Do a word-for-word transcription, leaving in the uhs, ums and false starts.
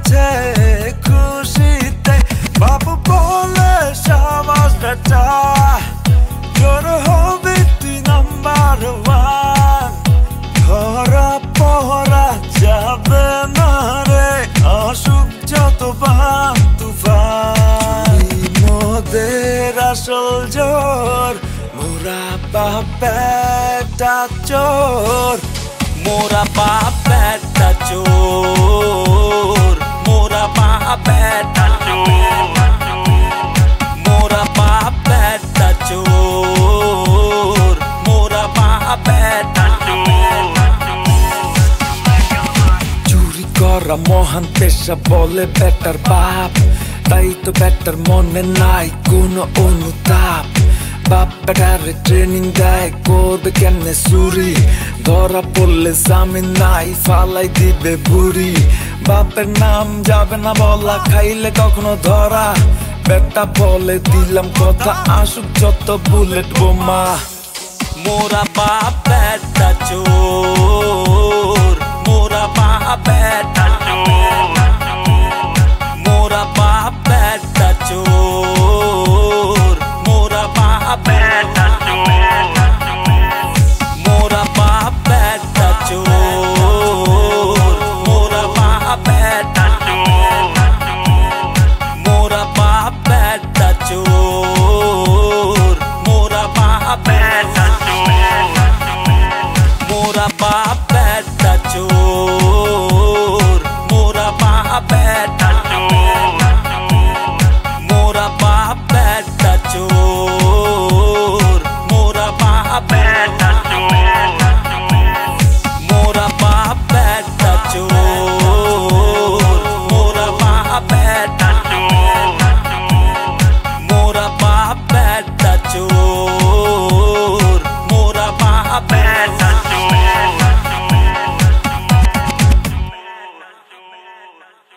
আছে খুশিতে বাপ বলে সাবাসটা তোর হবে তুই নাম্বার ওয়ান ধরা পড়া যাবে না রে অসুখ যত বান তুফান মোদের আসল জোর মোরা বাপেটা চোর মোরা বাপেটা চোর মোরা বাপেটা চোর মোরা বাপেটা চোর মোরা বাপেটা চোর চুরি করা মহান পেশা বলে বেটার বাপ তাই তো বেটার মনে নাই কোনো অনুতাপ বাপ বেটারে ট্রেনিং দেয় করবে কেমনে চুরি ধরা পড়লে জামিন নাই ফালাই দিবে বুড়ি বাপের নাম যাবে না বলা খাইলে কখনো ধরা বেটা বলে দিলাম কথা আসুক যত বুলেট বোমা মোরা বাপ বেটা চোর